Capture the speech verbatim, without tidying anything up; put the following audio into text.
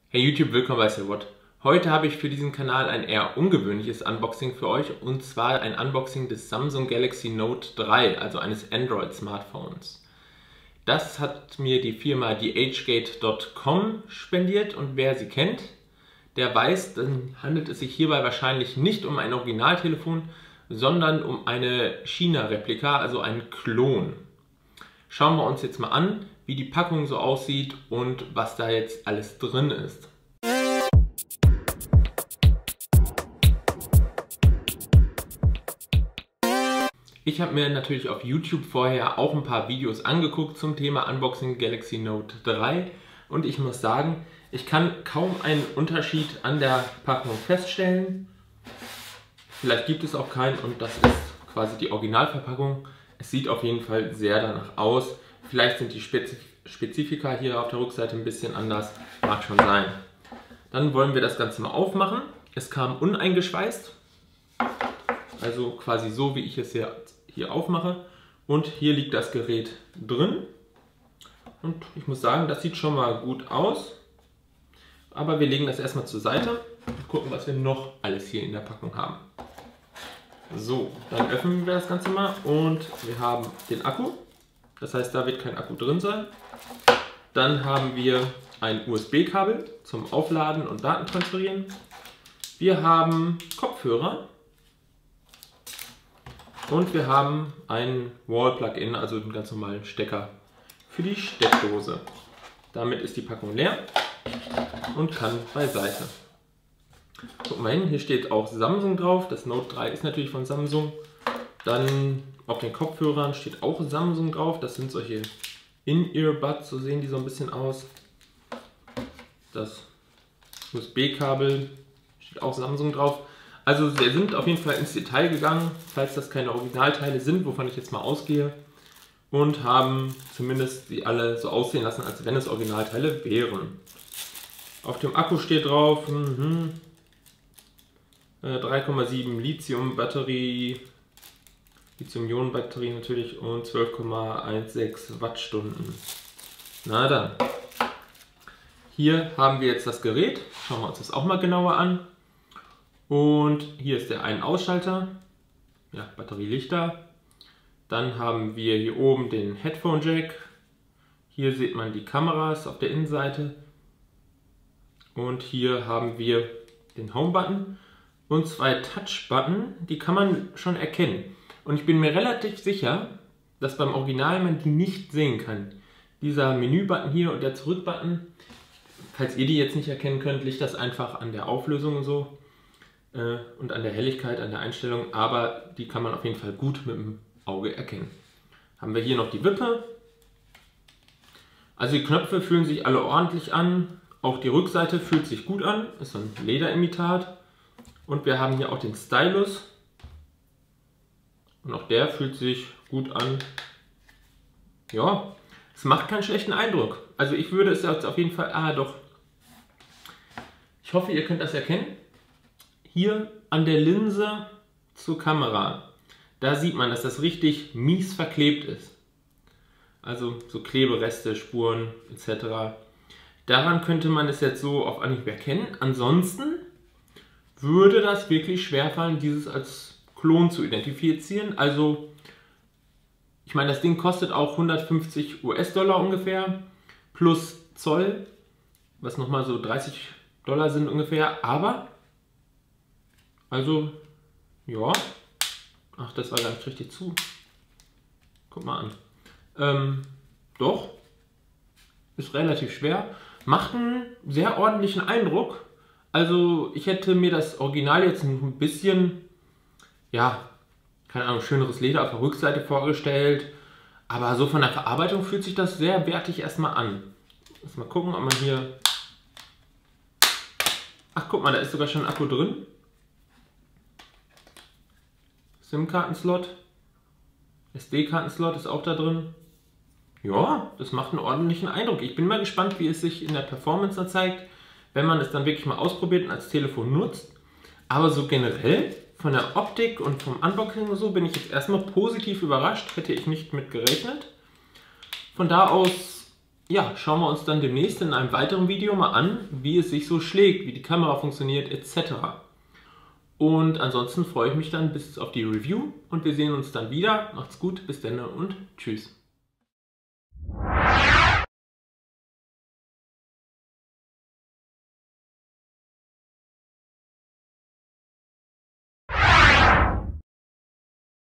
Hey YouTube, willkommen bei SellWhat. Heute habe ich für diesen Kanal ein eher ungewöhnliches Unboxing für euch, und zwar ein Unboxing des Samsung Galaxy Note drei, also eines Android-Smartphones. Das hat mir die Firma the age gate Punkt com spendiert, und wer sie kennt, der weiß, dann handelt es sich hierbei wahrscheinlich nicht um ein Originaltelefon, sondern um eine China-Replika, also einen Klon. Schauen wir uns jetzt mal an, wie die Packung so aussieht und was da jetzt alles drin ist. Ich habe mir natürlich auf YouTube vorher auch ein paar Videos angeguckt zum Thema Unboxing Galaxy Note drei, und ich muss sagen, ich kann kaum einen Unterschied an der Packung feststellen. Vielleicht gibt es auch keinen, und das ist quasi die Originalverpackung. Es sieht auf jeden Fall sehr danach aus. Vielleicht sind die Spezif Spezifika hier auf der Rückseite ein bisschen anders, mag schon sein. Dann wollen wir das Ganze mal aufmachen. Es kam uneingeschweißt, also quasi so, wie ich es hier, hier aufmache. Und hier liegt das Gerät drin. Und ich muss sagen, das sieht schon mal gut aus. Aber wir legen das erstmal zur Seite und gucken, was wir noch alles hier in der Packung haben. So, dann öffnen wir das Ganze mal, und wir haben den Akku. Das heißt, da wird kein Akku drin sein. Dann haben wir ein U S B-Kabel zum Aufladen und Daten transferieren. Wir haben Kopfhörer. Und wir haben ein Wall-Plug-in, also einen ganz normalen Stecker für die Steckdose. Damit ist die Packung leer und kann beiseite. Gucken wir hin, hier steht auch Samsung drauf. Das Note drei ist natürlich von Samsung. Dann auf den Kopfhörern steht auch Samsung drauf. Das sind solche In-Ear-Buds, so sehen die so ein bisschen aus. Das U S B-Kabel steht auch Samsung drauf. Also wir sind auf jeden Fall ins Detail gegangen, falls das keine Originalteile sind, wovon ich jetzt mal ausgehe. Und haben zumindest die alle so aussehen lassen, als wenn es Originalteile wären. Auf dem Akku steht drauf mhm, drei Komma sieben Lithium-Batterie, Lithium-Ionen-Batterie natürlich, und zwölf Komma sechzehn Wattstunden. Na dann. Hier haben wir jetzt das Gerät. Schauen wir uns das auch mal genauer an. Und hier ist der Ein-Ausschalter. Ja, Batterielichter. Dann haben wir hier oben den Headphone-Jack. Hier sieht man die Kameras auf der Innenseite. Und hier haben wir den Home-Button und zwei Touch-Button. Die kann man schon erkennen. Und ich bin mir relativ sicher, dass beim Original man die nicht sehen kann. Dieser Menü-Button hier und der Zurück-Button, falls ihr die jetzt nicht erkennen könnt, liegt das einfach an der Auflösung und so äh, und an der Helligkeit, an der Einstellung, aber die kann man auf jeden Fall gut mit dem Auge erkennen. Haben wir hier noch die Wippe. Also die Knöpfe fühlen sich alle ordentlich an, auch die Rückseite fühlt sich gut an, ist so ein Lederimitat. Und wir haben hier auch den Stylus. Und auch der fühlt sich gut an. Ja, es macht keinen schlechten Eindruck. Also ich würde es jetzt auf jeden Fall... Ah, doch. Ich hoffe, ihr könnt das erkennen. Hier an der Linse zur Kamera. Da sieht man, dass das richtig mies verklebt ist. Also so Klebereste, Spuren et cetera. Daran könnte man es jetzt so auf Anhieb erkennen. Ansonsten würde das wirklich schwerfallen, dieses als Klon zu identifizieren. Also, ich meine, das Ding kostet auch hundertfünfzig US-Dollar ungefähr, plus Zoll, was nochmal so dreißig Dollar sind ungefähr, aber, also, ja, ach, das war gar nicht richtig zu. Guck mal an. Ähm, doch, ist relativ schwer, macht einen sehr ordentlichen Eindruck. Also, ich hätte mir das Original jetzt ein bisschen, ja, keine Ahnung, schöneres Leder auf der Rückseite vorgestellt. Aber so von der Verarbeitung fühlt sich das sehr wertig erstmal an. Lass mal gucken, ob man hier... Ach, guck mal, da ist sogar schon ein Akku drin. SIM-Kartenslot. S D-Kartenslot ist auch da drin. Ja, das macht einen ordentlichen Eindruck. Ich bin mal gespannt, wie es sich in der Performance dann zeigt, wenn man es dann wirklich mal ausprobiert und als Telefon nutzt. Aber so generell, von der Optik und vom Unboxing und so, bin ich jetzt erstmal positiv überrascht. Hätte ich nicht mit gerechnet. Von da aus ja, schauen wir uns dann demnächst in einem weiteren Video mal an, wie es sich so schlägt, wie die Kamera funktioniert et cetera. Und ansonsten freue ich mich dann bis auf die Review und wir sehen uns dann wieder. Macht's gut, bis dann und tschüss.